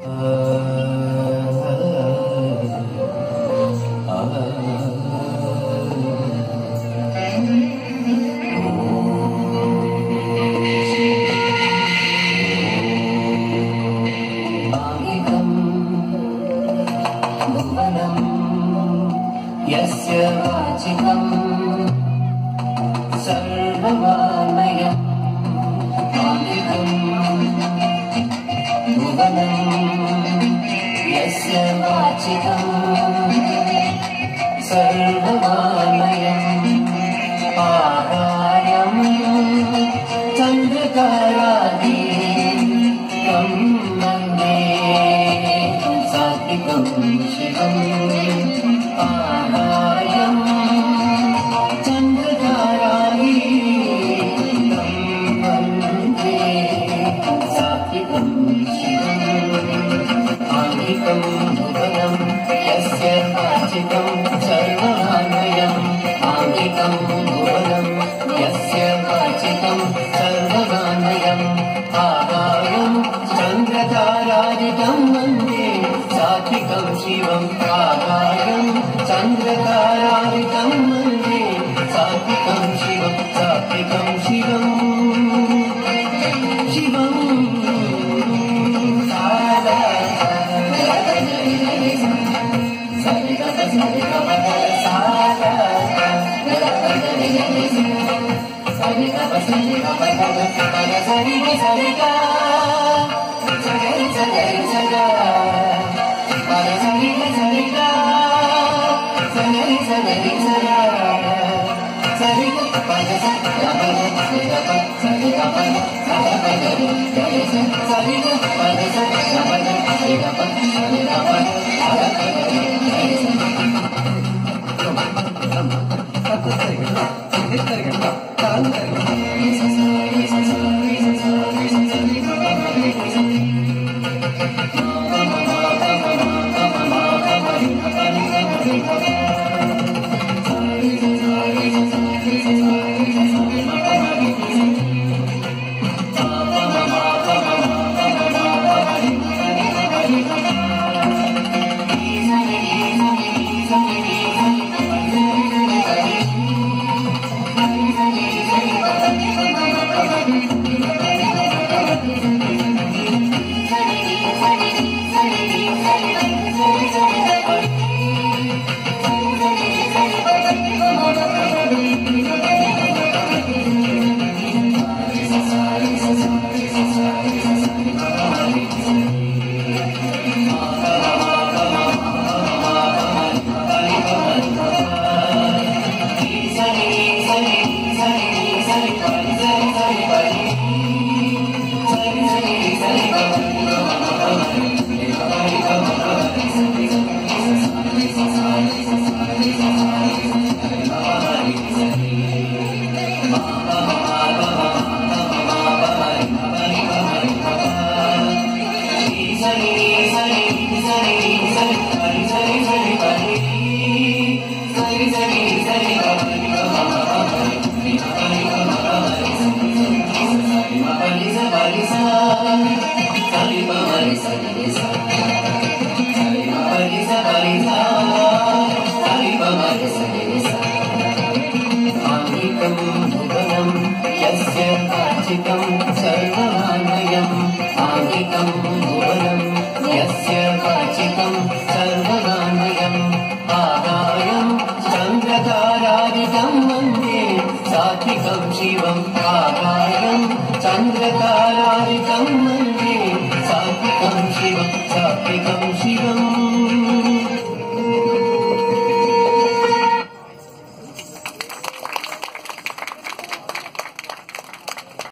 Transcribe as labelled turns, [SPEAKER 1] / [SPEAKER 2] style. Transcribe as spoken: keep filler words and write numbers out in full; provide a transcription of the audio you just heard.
[SPEAKER 1] Bhuvanam yasya vachikam sarvamayam Angikam. Bhuvanam yasya vachikam sarvamayam Acharyam chandrakaraadi Shivam Acharyam Chandrakaraadi Vande Satvikam Shivam Angikam Bhuvanam Yasya Vachikam Sarvamayam Angikam Bhuvanam Yasya Vachikam Sarvamayam Acharyam Chandrakaraadi Vande Satvikam Shivam Acharyam Chandrakaraaditam Vande Satvikam Shivam Satvikam Shivam Shivam Sada Sarika Sarika Sada Sarika Sarika Sarika Sarika Sagari Sagari Saga Sagari Sarika Sagari Sagari Saga Sarika Pada Sarika Pada Sarika Sarika Pada Sarika Sarika Pada Sarika Pada Sarika Sarika Pada Angikam Bhuvanam yasya vachikam sarvamayam Angikam Bhuvanam yasya vachikam sarvamayam Acharyam Chandrakaraaditam Vande Satvikam Shivam Acharyam Chandrakaraaditam